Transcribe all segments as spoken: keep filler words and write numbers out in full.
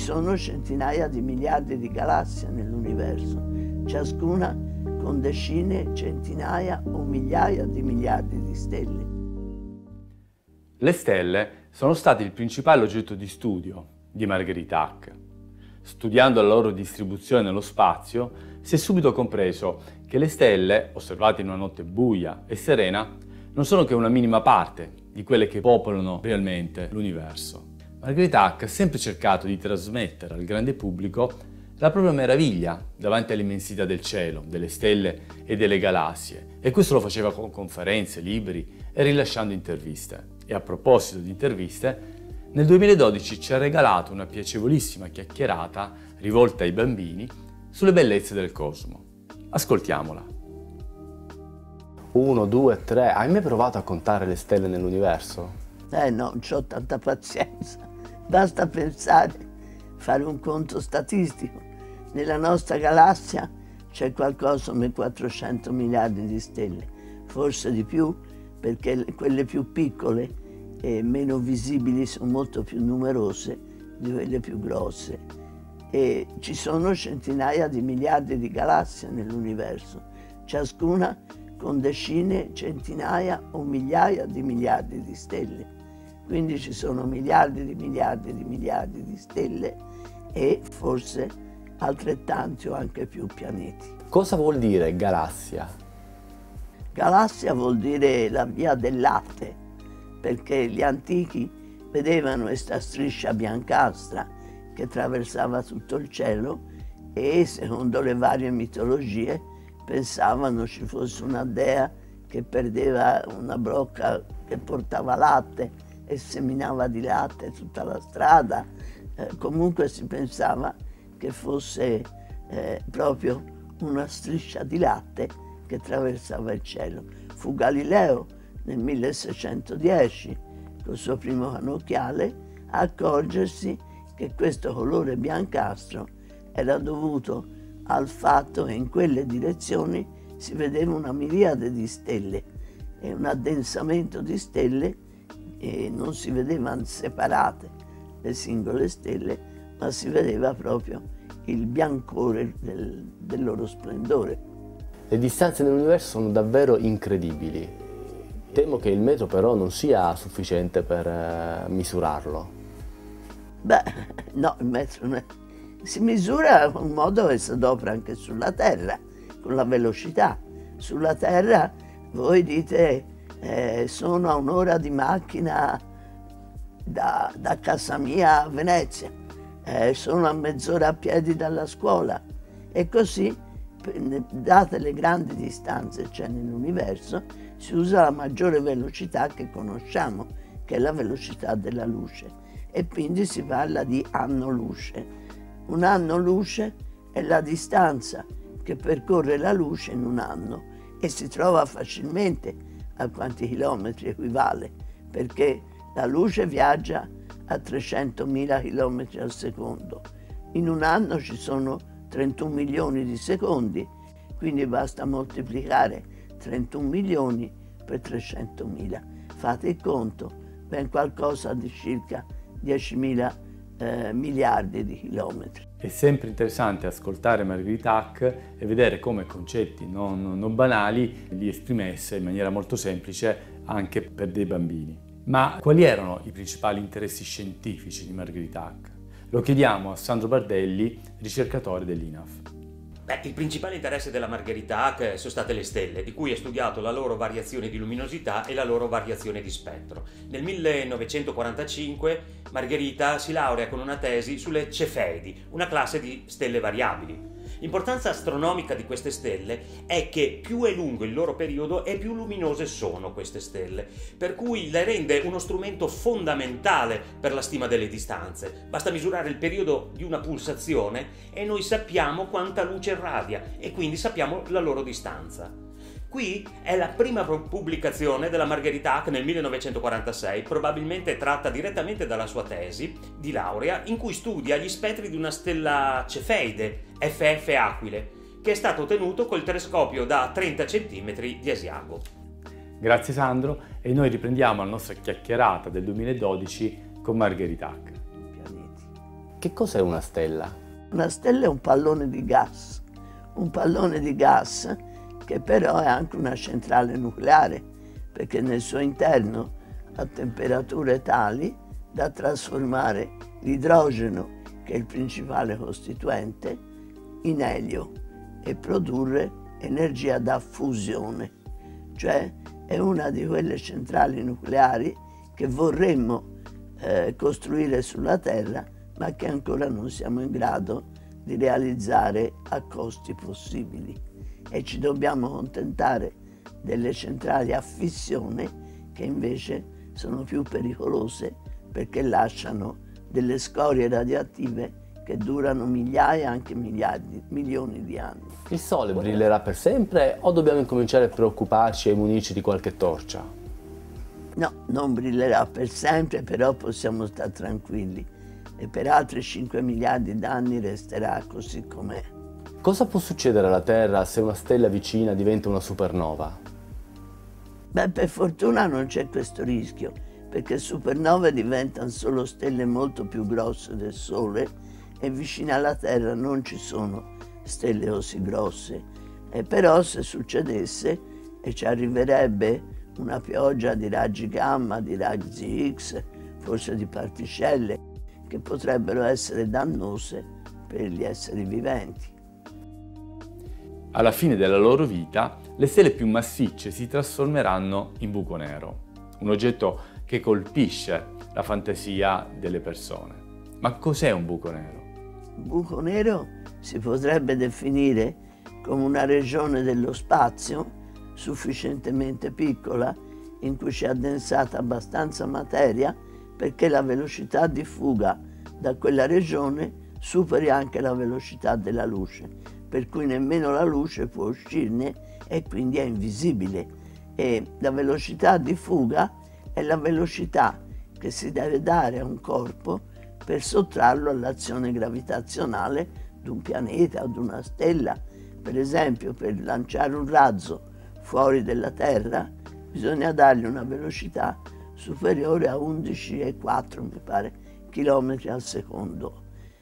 sono centinaia di miliardi di galassie nell'universo, ciascuna con decine, centinaia o migliaia di miliardi di stelle. Le stelle sono state il principale oggetto di studio di Marguerite Hack. Studiando la loro distribuzione nello spazio, si è subito compreso che le stelle, osservate in una notte buia e serena, non sono che una minima parte di quelle che popolano realmente l'universo. Marguerite Hack ha sempre cercato di trasmettere al grande pubblico la propria meraviglia davanti all'immensità del cielo, delle stelle e delle galassie, e questo lo faceva con conferenze, libri e rilasciando interviste. E a proposito di interviste, nel duemiladodici ci ha regalato una piacevolissima chiacchierata rivolta ai bambini sulle bellezze del cosmo. Ascoltiamola. Uno, due, tre. Hai mai provato a contare le stelle nell'universo? Eh no, non ho tanta pazienza. Basta pensare, fare un conto statistico. Nella nostra galassia c'è qualcosa come quattrocento miliardi di stelle, forse di più, perché quelle più piccole e meno visibili sono molto più numerose di quelle più grosse. E ci sono centinaia di miliardi di galassie nell'universo, ciascuna con decine, centinaia o migliaia di miliardi di stelle. Quindi ci sono miliardi di miliardi di miliardi di stelle e forse altrettanti o anche più pianeti. Cosa vuol dire galassia? Galassia vuol dire la via del latte, perché gli antichi vedevano questa striscia biancastra che attraversava tutto il cielo e, secondo le varie mitologie, pensavano ci fosse una dea che perdeva una brocca che portava latte e seminava di latte tutta la strada. Eh, comunque si pensava che fosse eh, proprio una striscia di latte che attraversava il cielo. Fu Galileo nel milleseicentodieci, col suo primo cannocchiale, a accorgersi che questo colore biancastro era dovuto al fatto che in quelle direzioni si vedeva una miriade di stelle e un addensamento di stelle, e non si vedevano separate le singole stelle, ma si vedeva proprio il biancore del, del loro splendore. Le distanze nell'universo sono davvero incredibili. Temo che il metro però non sia sufficiente per eh, misurarlo. Beh, no, il metro non è. Si misura in un modo che si adopera anche sulla Terra, con la velocità. Sulla Terra voi dite eh, sono a un'ora di macchina da, da casa mia a Venezia, eh, sono a mezz'ora a piedi dalla scuola, e così, date le grandi distanze che c'è nell'universo, si usa la maggiore velocità che conosciamo, che è la velocità della luce, e quindi si parla di anno luce. Un anno luce è la distanza che percorre la luce in un anno, e si trova facilmente a quanti chilometri equivale, perché la luce viaggia a trecentomila chilometri al secondo. In un anno ci sono trentuno milioni di secondi, quindi basta moltiplicare trentuno milioni per trecentomila. Fate il conto, ben qualcosa di circa diecimila eh, miliardi di chilometri. È sempre interessante ascoltare Marguerite Hack e vedere come concetti non, non banali li esprimesse in maniera molto semplice anche per dei bambini. Ma quali erano i principali interessi scientifici di Marguerite Hack? Lo chiediamo a Sandro Bardelli, ricercatore dell'I N A F. Beh, il principale interesse della Marguerite Hack sono state le stelle, di cui ha studiato la loro variazione di luminosità e la loro variazione di spettro. Nel millenovecentoquarantacinque Margherita si laurea con una tesi sulle Cefeidi, una classe di stelle variabili. L'importanza astronomica di queste stelle è che più è lungo il loro periodo e più luminose sono queste stelle, per cui le rende uno strumento fondamentale per la stima delle distanze. Basta misurare il periodo di una pulsazione e noi sappiamo quanta luce irradia e quindi sappiamo la loro distanza. Qui è la prima pubblicazione della Marguerite Hack nel millenovecentoquarantasei, probabilmente tratta direttamente dalla sua tesi di laurea, in cui studia gli spettri di una stella cefeide, F F Aquile, che è stato ottenuto col telescopio da trenta centimetri di Asiago. Grazie Sandro, e noi riprendiamo la nostra chiacchierata del duemiladodici con Marguerite Hack. Che cos'è una stella? Una stella è un pallone di gas, un pallone di gas che però è anche una centrale nucleare, perché nel suo interno ha temperature tali da trasformare l'idrogeno, che è il principale costituente, in elio e produrre energia da fusione. Cioè è una di quelle centrali nucleari che vorremmo eh, costruire sulla Terra, ma che ancora non siamo in grado di realizzare a costi possibili. E ci dobbiamo contentare delle centrali a fissione, che invece sono più pericolose perché lasciano delle scorie radioattive che durano migliaia, anche miliardi, milioni di anni. Il Sole brillerà per sempre o dobbiamo incominciare a preoccuparci e munirci di qualche torcia? No, non brillerà per sempre, però possiamo stare tranquilli e per altri cinque miliardi d'anni resterà così com'è. Cosa può succedere alla Terra se una stella vicina diventa una supernova? Beh, per fortuna non c'è questo rischio, perché supernove diventano solo stelle molto più grosse del Sole e vicino alla Terra non ci sono stelle così grosse. E però se succedesse e ci arriverebbe una pioggia di raggi gamma, di raggi X, forse di particelle, che potrebbero essere dannose per gli esseri viventi. Alla fine della loro vita, le stelle più massicce si trasformeranno in buco nero, un oggetto che colpisce la fantasia delle persone. Ma cos'è un buco nero? Un buco nero si potrebbe definire come una regione dello spazio sufficientemente piccola in cui c'è addensata abbastanza materia perché la velocità di fuga da quella regione superi anche la velocità della luce, per cui nemmeno la luce può uscirne e quindi è invisibile. E la velocità di fuga è la velocità che si deve dare a un corpo per sottrarlo all'azione gravitazionale di un pianeta o di una stella. Per esempio, per lanciare un razzo fuori dalla Terra bisogna dargli una velocità superiore a undici virgola quattro, mi pare, chilometri al secondo.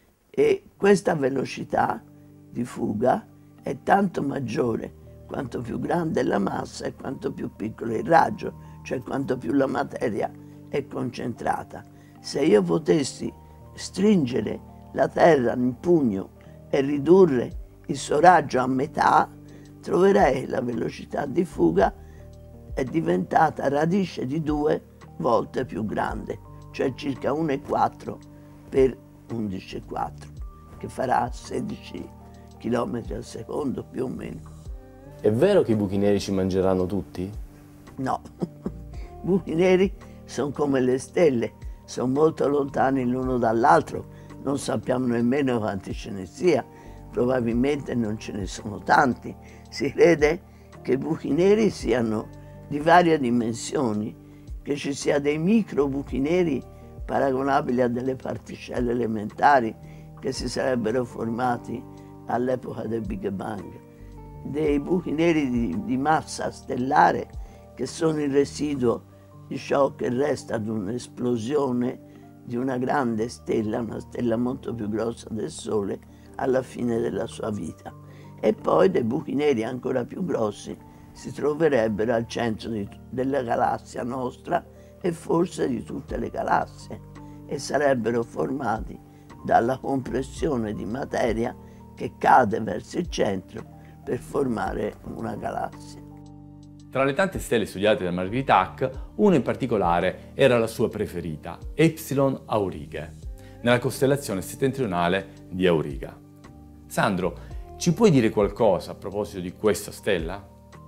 E questa velocità di fuga è tanto maggiore quanto più grande è la massa e quanto più piccolo è il raggio, cioè quanto più la materia è concentrata. Se io potessi stringere la Terra in pugno e ridurre il suo raggio a metà, troverei che la velocità di fuga è diventata radice di due volte più grande, cioè circa uno virgola quattro per undici virgola quattro, che farà sedici chilometri al secondo più o meno. È vero che i buchi neri ci mangeranno tutti? No, i buchi neri sono come le stelle, sono molto lontani l'uno dall'altro, non sappiamo nemmeno quanti ce ne sia, probabilmente non ce ne sono tanti. Si crede che i buchi neri siano di varie dimensioni, che ci sia dei micro buchi neri paragonabili a delle particelle elementari che si sarebbero formati all'epoca del Big Bang, dei buchi neri di, di massa stellare che sono il residuo di ciò che resta di un'esplosione di una grande stella, una stella molto più grossa del Sole, alla fine della sua vita. E poi dei buchi neri ancora più grossi si troverebbero al centro di, della galassia nostra e forse di tutte le galassie, e sarebbero formati dalla compressione di materia che cade verso il centro per formare una galassia. Tra le tante stelle studiate da Margherita Hack, una in particolare era la sua preferita, Epsilon Aurighe, nella costellazione settentrionale di Auriga. Sandro, ci puoi dire qualcosa a proposito di questa stella?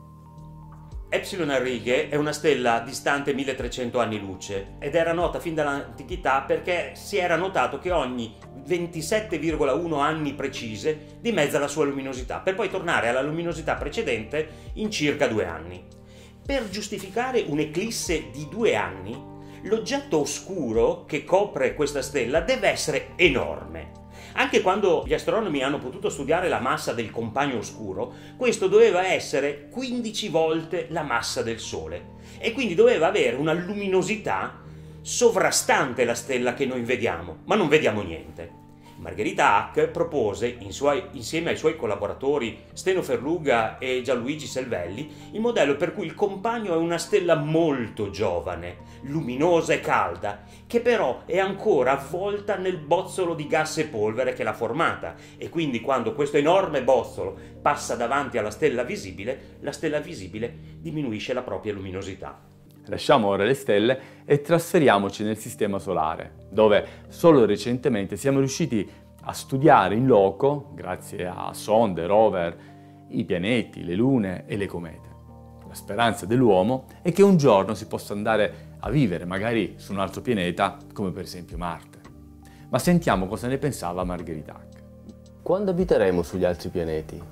Epsilon Aurighe è una stella distante milletrecento anni luce ed era nota fin dall'antichità perché si era notato che ogni ventisette virgola uno anni precise dimezza la sua luminosità, per poi tornare alla luminosità precedente in circa due anni. Per giustificare un'eclisse di due anni, l'oggetto oscuro che copre questa stella deve essere enorme. Anche quando gli astronomi hanno potuto studiare la massa del compagno oscuro, questo doveva essere quindici volte la massa del Sole e quindi doveva avere una luminosità sovrastante la stella che noi vediamo, ma non vediamo niente. Margherita Hack propose, in suoi, insieme ai suoi collaboratori Steno Ferluga e Gianluigi Selvelli, il modello per cui il compagno è una stella molto giovane, luminosa e calda, che però è ancora avvolta nel bozzolo di gas e polvere che l'ha formata, e quindi quando questo enorme bozzolo passa davanti alla stella visibile, la stella visibile diminuisce la propria luminosità. Lasciamo ora le stelle e trasferiamoci nel Sistema Solare, dove solo recentemente siamo riusciti a studiare in loco, grazie a sonde, rover, i pianeti, le lune e le comete. La speranza dell'uomo è che un giorno si possa andare a vivere, magari su un altro pianeta, come per esempio Marte. Ma sentiamo cosa ne pensava Margherita Hack. Quando abiteremo sugli altri pianeti?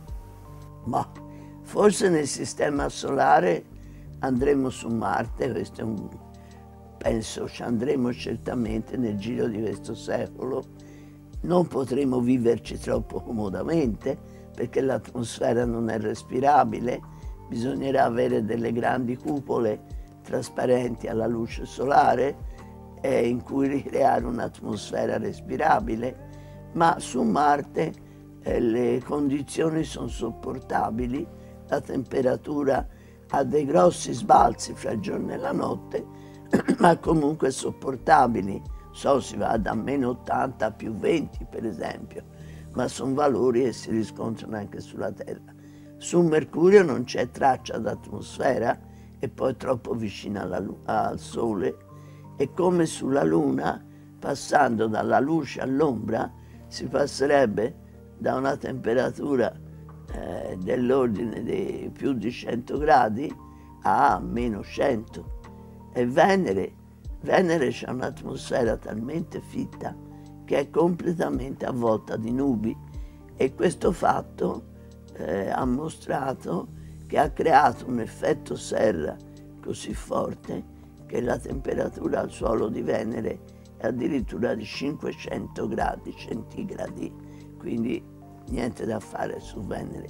Ma forse nel Sistema Solare andremo su Marte, questo è un, penso ci andremo certamente nel giro di questo secolo. Non potremo viverci troppo comodamente perché l'atmosfera non è respirabile, bisognerà avere delle grandi cupole trasparenti alla luce solare eh, in cui ricreare un'atmosfera respirabile, ma su Marte eh, le condizioni sono sopportabili, la temperatura ha dei grossi sbalzi fra il giorno e la notte, ma comunque sopportabili. So, si va da meno ottanta a più venti per esempio, ma sono valori che si riscontrano anche sulla Terra. Su Mercurio non c'è traccia d'atmosfera e poi è troppo vicino alla, al Sole, e come sulla Luna, passando dalla luce all'ombra, si passerebbe da una temperatura eh, dell'ordine di più di cento gradi a meno cento. E Venere, Venere c'è un'atmosfera talmente fitta che è completamente avvolta di nubi, e questo fatto eh, ha mostrato che ha creato un effetto serra così forte che la temperatura al suolo di Venere è addirittura di cinquecento gradi centigradi, quindi niente da fare su Venere.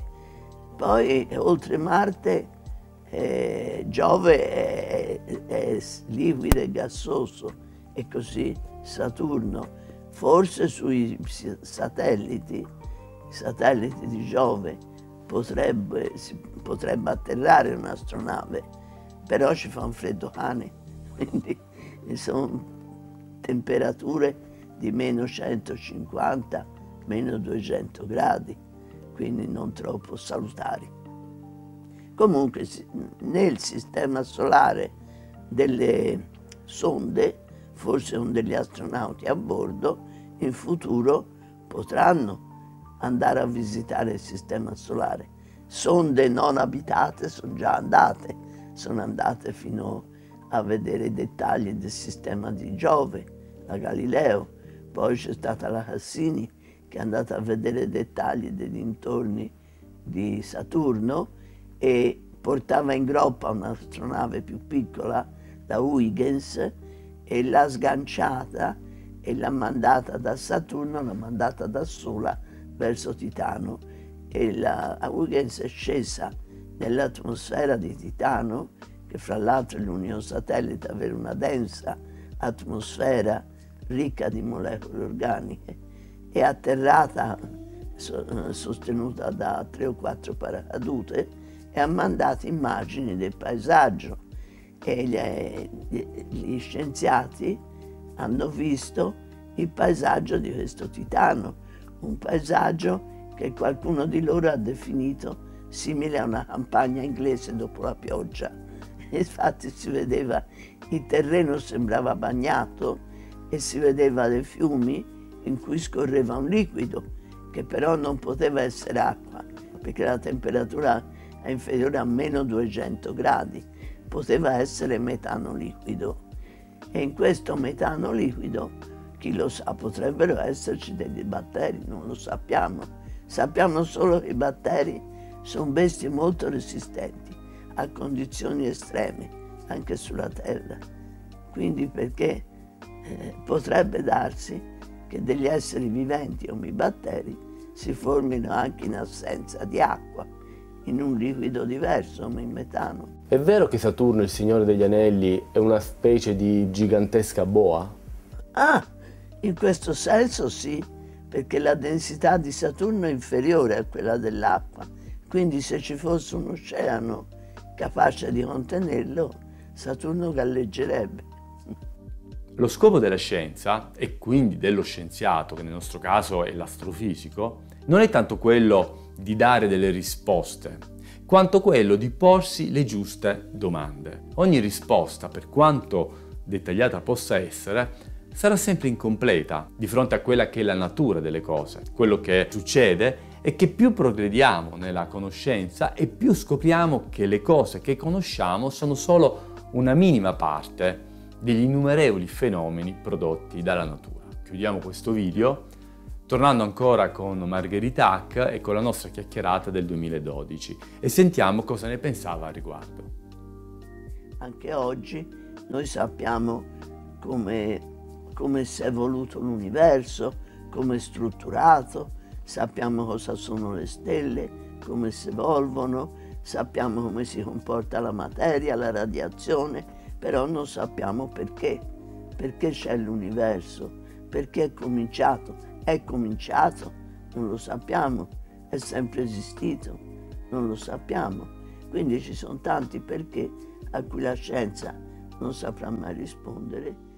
Poi oltre Marte eh, Giove è, è liquido e gassoso, e così Saturno. Forse sui satelliti, i satelliti di Giove, potrebbe, si, potrebbe atterrare un'astronave, però ci fa un freddo cane, quindi sono temperature di meno centocinquanta, meno duecento gradi, quindi non troppo salutari. Comunque nel Sistema Solare delle sonde, forse con degli astronauti a bordo, in futuro potranno andare a visitare il Sistema Solare. Sonde non abitate sono già andate, sono andate fino a vedere i dettagli del sistema di Giove, la Galileo. Poi c'è stata la Cassini che è andata a vedere i dettagli dei dintorni di Saturno e portava in groppa un'astronave più piccola, la Huygens, e l'ha sganciata e l'ha mandata da Saturno, l'ha mandata da sola verso Titano, e la Huygens è scesa nell'atmosfera di Titano, che fra l'altro è l'unico satellite ad avere una densa atmosfera ricca di molecole organiche, è atterrata sostenuta da tre o quattro paracadute e ha mandato immagini del paesaggio, e gli, gli scienziati hanno visto il paesaggio di questo Titano, un paesaggio che qualcuno di loro ha definito simile a una campagna inglese dopo la pioggia. Infatti si vedeva, il terreno sembrava bagnato e si vedeva dei fiumi in cui scorreva un liquido, che però non poteva essere acqua, perché la temperatura è inferiore a meno duecento gradi, poteva essere metano liquido. E in questo metano liquido, chi lo sa, potrebbero esserci dei batteri, non lo sappiamo. Sappiamo solo che i batteri sono bestie molto resistenti a condizioni estreme, anche sulla Terra. Quindi perché eh, potrebbe darsi che degli esseri viventi come i batteri si formino anche in assenza di acqua, in un liquido diverso come il metano. È vero che Saturno, il Signore degli Anelli, è una specie di gigantesca boa? Ah, in questo senso sì, perché la densità di Saturno è inferiore a quella dell'acqua, quindi se ci fosse un oceano capace di contenerlo, Saturno galleggerebbe. Lo scopo della scienza, e quindi dello scienziato, che nel nostro caso è l'astrofisico, non è tanto quello di dare delle risposte, quanto quello di porsi le giuste domande. Ogni risposta, per quanto dettagliata possa essere, sarà sempre incompleta di fronte a quella che è la natura delle cose. Quello che succede è che più progrediamo nella conoscenza e più scopriamo che le cose che conosciamo sono solo una minima parte degli innumerevoli fenomeni prodotti dalla natura. Chiudiamo questo video tornando ancora con Margherita Hack e con la nostra chiacchierata del duemiladodici e sentiamo cosa ne pensava al riguardo. Anche oggi noi sappiamo come, come si è evoluto l'universo, come è strutturato, sappiamo cosa sono le stelle, come si evolvono, sappiamo come si comporta la materia, la radiazione, però non sappiamo perché, perché c'è l'universo, perché è cominciato. È cominciato? Non lo sappiamo. È sempre esistito? Non lo sappiamo. Quindi ci sono tanti perché a cui la scienza non saprà mai rispondere.